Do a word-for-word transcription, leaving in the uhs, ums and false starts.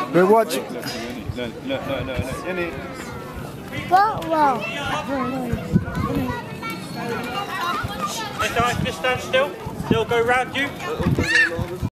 We're watching. Look, look, look, look, look. In it. What? Well. Just stand still. They'll go round you.